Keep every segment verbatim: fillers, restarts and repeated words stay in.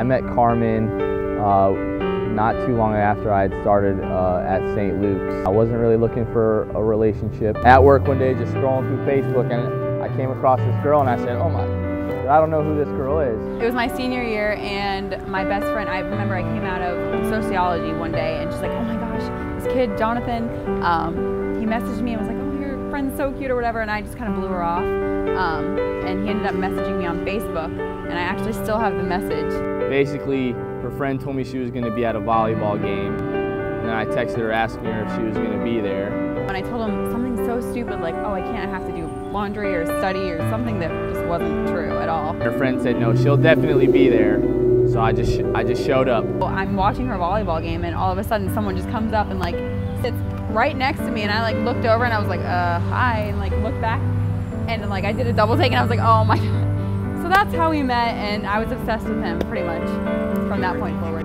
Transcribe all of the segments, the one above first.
met Carmen uh, not too long after I had started uh, at Saint Luke's. I wasn't really looking for a relationship. At work one day, just scrolling through Facebook, and I came across this girl, and I said, oh my, I don't know who this girl is. It was my senior year, and my best friend, I remember I came out of sociology one day, and she's like, oh my gosh, this kid, Jonathan, um, he messaged me and was like, oh, your friend's so cute or whatever, and I just kind of blew her off. Um, and he ended up messaging me on Facebook, and I actually still have the message. Basically, her friend told me she was going to be at a volleyball game, and then I texted her asking her if she was going to be there. When I told him something so stupid like, oh, I can't have to do laundry or study or something that just wasn't true at all. Her friend said, no, she'll definitely be there, so I just, I just showed up. Well, I'm watching her volleyball game, and all of a sudden someone just comes up and like sits right next to me, and I like looked over and I was like, uh, hi, and like looked back, and like I did a double take, and I was like, oh my God. So that's how we met, and I was obsessed with him pretty much from that point forward.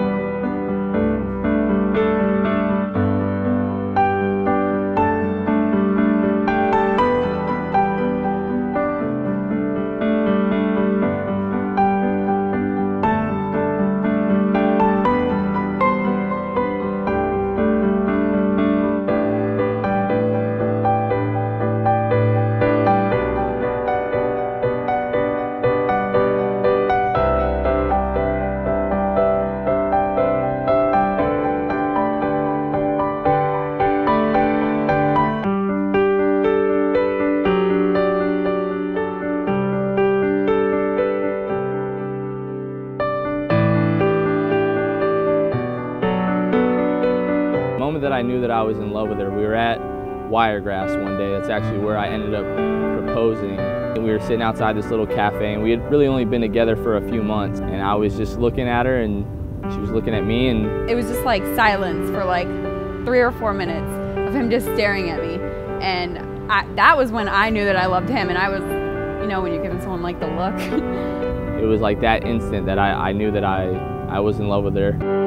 The moment that I knew that I was in love with her, we were at Wiregrass one day. That's actually where I ended up proposing. And we were sitting outside this little cafe, and we had really only been together for a few months. And I was just looking at her, and she was looking at me, and it was just like silence for like three or four minutes of him just staring at me. And I, that was when I knew that I loved him, and I was, you know, when you're giving someone like the look. It was like that instant that I, I knew that I, I was in love with her.